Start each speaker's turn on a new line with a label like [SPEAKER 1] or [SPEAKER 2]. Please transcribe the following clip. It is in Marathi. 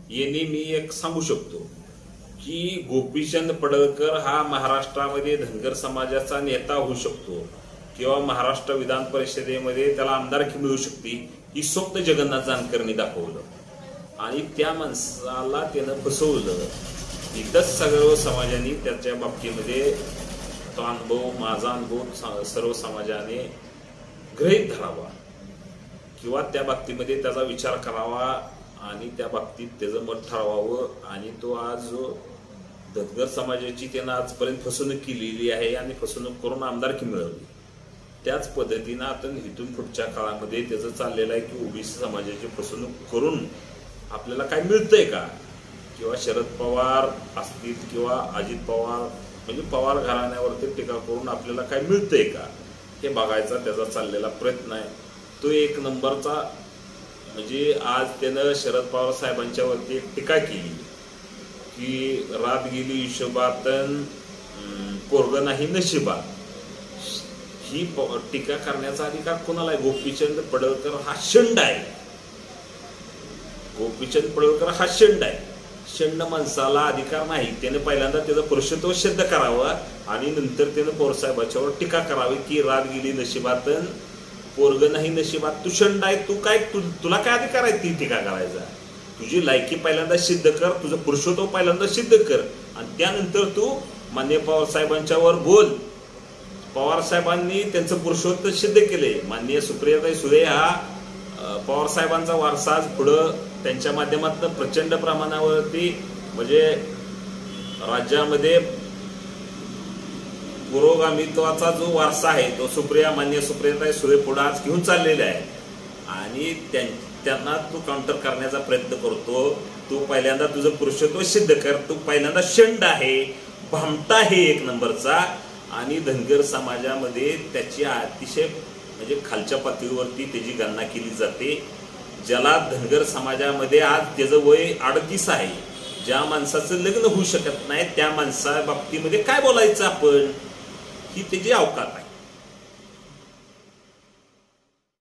[SPEAKER 1] यांनी मी एक सांगू शकतो की गोपीचंद पडळकर हा महाराष्ट्रामध्ये धनगर समाजाचा नेता होऊ शकतो किंवा महाराष्ट्र विधान परिषदेमध्ये त्याला आमदारकी मिळू शकते ही स्वप्न जगन्नाथ जानकरनी दाखवलं आणि त्या माणसाला त्यानं फसवलं। इथंच सर्व समाजाने त्याच्या बाबतीमध्ये तो अनुभव माझा अनुभव सर्व समाजाने गृहीत धरावा किंवा त्या बाबतीमध्ये त्याचा विचार करावा आणि त्या बाबतीत त्याचं मत ठरवावं। आणि तो आज धनगर समाजाची त्यानं आजपर्यंत फसवणूक केलेली आहे आणि फसवणूक करून आमदारकी मिळवली, त्याच पद्धतीनं आता इथून पुढच्या काळामध्ये त्याचं चाललेलं आहे की ओबीसी समाजाची फसवणूक करून आपल्याला काय मिळतंय का, किंवा शरद पवार असतील किंवा अजित पवार म्हणजे पवार घराण्यावरती टीका करून आपल्याला काय मिळतंय का हे बघायचा त्याचा चाललेला प्रयत्न आहे। तो एक नंबरचा म्हणजे आज त्यानं शरद पवार साहेबांच्या वरती एक टीका केली की रात गेली हिशोबातन पोरग नाही नशिबात। ही टीका करण्याचा अधिकार कोणाला आहे? गोपीचंद पडळकर हा शंड आहे। गोपीचंद पडळकर हा शंड आहे। शंड माणसाला अधिकार नाही। त्याने पहिल्यांदा त्याचं पुरुषत्व सिद्ध करावं आणि नंतर त्यानं पवारसाहेबांच्यावर टीका करावी की रात गेली नशिबातन पोरग नाही नशिबात। तू शंड आहे, तू काय तुला काय अधिकार आहे ती टीका करायचा? तुझी लायकी पहिल्यांदा सिद्ध कर, तुझं पुरुषत्व पहिल्यांदा सिद्ध कर आणि त्यानंतर तू माननीय पवारसाहेबांच्यावर बोल। पवारसाहेबांनी त्यांचं पुरुषत्व सिद्ध केले। माननीय सुप्रियाताई सुळे हा पवारसाहेबांचा वारसा आज पुढं त्यांच्या माध्यमातून प्रचंड प्रमाणावरती म्हणजे राज्यामध्ये पुरोगामित्वाचा जो वारसा आहे तो माननीय सुप्रियाताई सुळे पुढे आज घेऊन चाललेले आहे आणि त्यांना तू काउंटर करण्याचा प्रयत्न करतो। तू पहिल्यांदा तुझं पुरुषत्व सिद्ध कर। तू पहिल्यांदा शंड आहे, भामटा आहे एक नंबरचा आणि धनगर समाजामध्ये त्याची अतिशय म्हणजे खालच्या पातळीवरती त्याची गणना केली जाते। ज्याला धनगर समाजामध्ये आज त्याचं वय 38 आहे, ज्या माणसाचं लग्न होऊ शकत नाही त्या माणसा बाबतीमध्ये काय बोलायचं आपण, ही त्याची अवकात आहे।